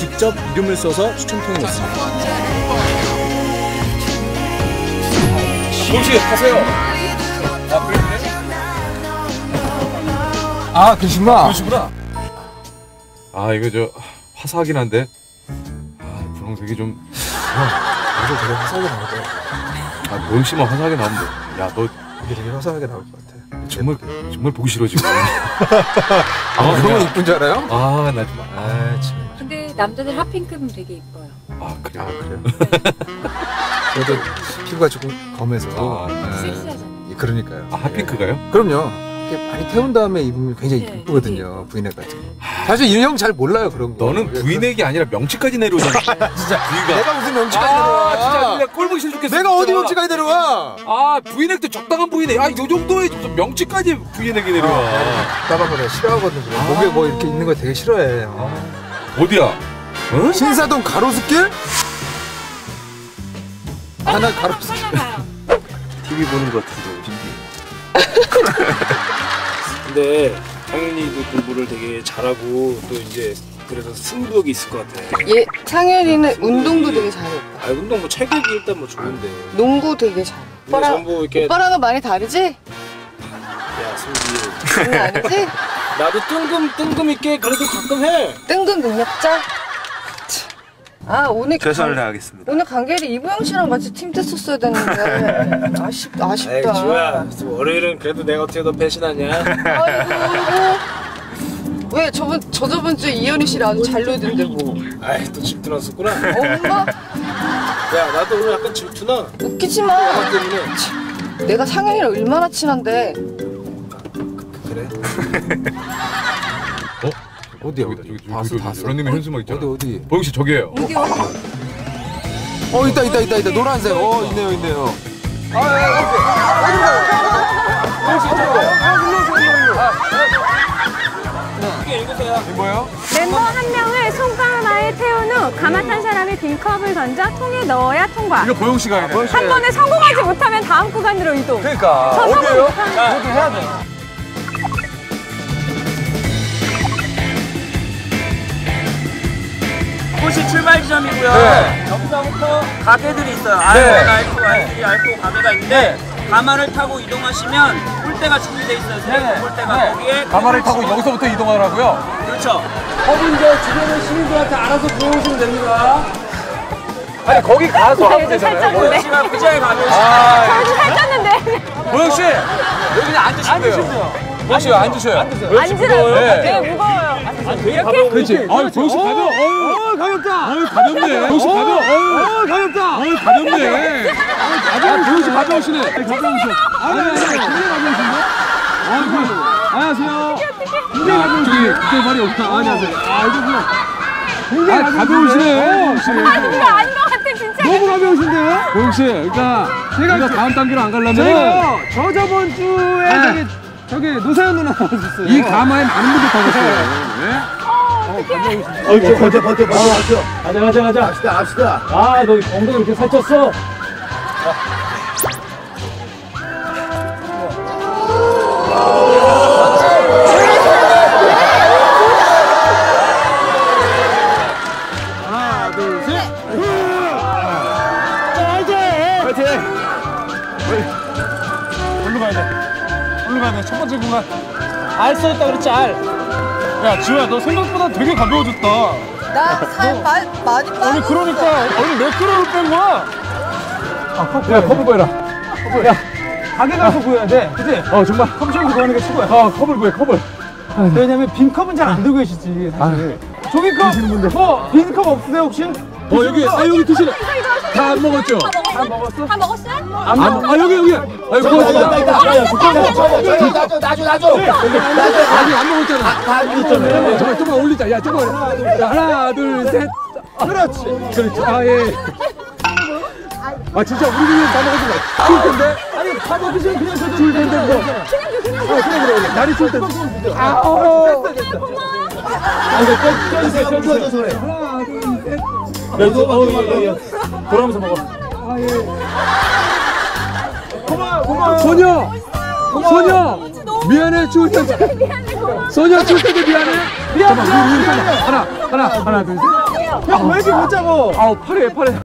직접 이름을 써서 추첨통에 넣습니다. 혹시 하세요? 아, 그래? 아, 그러시구나. 그러시구나. 아, 이거 저 화사하긴 한데. 아, 분홍색이 좀. 이거 되게 화사하게 나올 것 같아. 아, 너 역시만 화사하게 나오면 돼. 야, 너 이게 되게 화사하게 나올 것 같아. 정말 보기 싫어 지금. 아, 그러면 이쁜 줄 알아요? 아, 나 좀. 아, 참. 근데 남자들 핫핑크는 되게 이뻐요. 아, 그래. 아, 그래요? 저도 피부가 조금 검해서. 아, 섹시하잖아요. 그러니까요. 아, 핫핑크가요? 그럼요. 이렇게 많이 태운 다음에 입으면 굉장히 네, 이쁘거든요. 브이넥 같은 거. 사실 이 형 잘 몰라요, 그런 거. 너는 브이넥이 아니라 명치까지 내려오잖아. 진짜. 네가. 내가 무슨 명치까지 내려와. 아, 진짜 그냥 꼴보기 싫어 죽겠어. 내가 진짜. 어디 명치까지 내려와. 아, 브이넥도 적당한 브이넥. 아, 요 정도의 무슨 명치까지 브이넥이 내려와. 나가면 내가 싫어하거든. 그래. 목에 뭐 이렇게 있는 거 되게 싫어해. 어디야? 어? 신사동 가로수길? 하나 가로수길. TV 보는 것 같은데 신기해. 근데 상윤이도 공부를 되게 잘하고 또 이제 그래서 승부욕이 있을 것 같아. 얘 상현이는 운동도 되게 잘해. 아, 운동 뭐 체격이 일단 뭐 좋은데. 농구 되게 잘해. 근데 전부 이렇게 오빠랑은 많이 다르지? 야, 승기. 장난 아니지? 나도 뜬금 있게 그래도 가끔 해. 뜬금 능력자? 아, 오늘 최선을 다하겠습니다. 오늘 강계리 이부영 씨랑 같이 팀 됐었어야 됐는데 아쉽다. 에이, 지호야. 월요일은 그래도 내가 어떻게 너 배신하냐? 아이고. 왜 저번 주에 이현희 씨를 아주 잘 놀던데 뭐. 아이, 또 질투 났었구나. 엄마? 야, 나도 오늘 약간 질투나. 웃기지 마. 나 때문에. 내가 상현이랑 얼마나 친한데. 그래? 어? 어디야? 여기다, 어디? 저기, 봤어, 봤어. 런닝맨 현수막 있잖아. 어디? 보영 씨 저기예요. 있다. 노란색. 있네요. 뭐예요? 멤버 한 명을 손가락 하나에 태운 후 가마탄 사람이 빈컵을 던져 통에 넣어야 통과. 이거 보영 씨가 해야 돼. 한 번에 성공하지 못하면 다음 구간으로 이동. 그러니까. 저 성공 어디예요? 못하면 저도 해야 돼. 이곳이 출발 지점이고요. 네. 여기서부터 가게들이 있어요. 네. 알고 가게가 있는데 가마를 타고 이동하시면 폴대가 준비되어 있어요. 네. 폴대가 거기에 가마를 타고 여기서부터 이동하라고요? 그렇죠. 거분들 주변의 시민들한테 알아서 들어오시면 됩니다. 아니 거기 가서 하면 되잖아요. 보영 씨가 부자에 가면 저도 살쪘는데. 보영 씨 여기 그냥 앉으시면 돼요. 보영 씨 앉으셔요. 앉으라고? 네. 네, 무거워요. 이렇게? 그렇지. 보영 씨 가벼워. 가볍다. 가볍네. 보영 씨 가벼워. 가볍다. 가볍네. 보영 씨 가벼우시네. 가벼우셔. 굉장히 가벼우신데? 안녕하세요. 굉장히 가벼우시네. 그때 말이 없다. 안녕하세요. 이거구나. 굉장히 가벼우시네. 아, 그거 아닌 것 같아, 진짜. 너무 가벼우신데요? 보영 씨, 그러니까 제가 다음 단계로 안 가려면 제가 저번 주에 저기 노사연 누나 나왔었어요. 이 가마에 많은 분들 타셨어요. 버텨. 가자. 갑시다. 아, 너 엉덩이 이렇게 살쪘어? 하나, 둘, 셋. 화이팅! 어디로 가야 돼? 첫 번째 구간. 알 써있다 그랬지, 알. 야, 지호야, 너 생각보다 되게 가벼워졌다. 나 살 많이 빠졌어. 아니, 그러니까. 아니, 몇 킬로를 뺀 거야? 야, 컵을 구해라. 야, 가게 가서 구해야 돼. 그치? 정말. 컵쇼에서 구하는 게 최고야. 컵을 구해, 컵을. 왜냐면 빈 컵은 잘 안 들고 계시지, 사실. 종이컵! 빈 컵 없으세요, 혹시? 여기 드시네. 다 안 먹었죠? 다 먹었어? 다 먹었어? 여기. 나줘. 아직 안 먹었잖아. 다 있잖아요. 조금만 올리자. 야, 조금만. 자, 하나, 둘, 셋. 그렇지. 예. 진짜 우리 집에 다 먹어준 거야. 줄 텐데? 아니, 다 먹으시면 그냥 저도 줄 텐데, 뭐. 그래. 날이 줄 텐데. 됐어. 껴주세요. 하나, 둘, 셋. 돌아오면서 먹어. 고마워. 소녀. 미안해, 추울 텐데. 소녀 추울 텐데 미안해. 하나, 둘, 셋. 야, 왜 이렇게 못 잡아? 팔에